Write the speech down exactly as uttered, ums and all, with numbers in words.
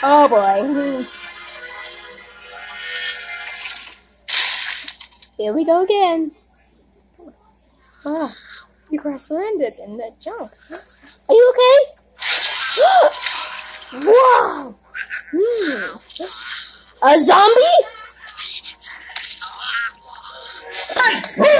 Oh boy. Here we go again. Ah, you crash landed in that junk. Are you okay? Wow. Hmm. A zombie?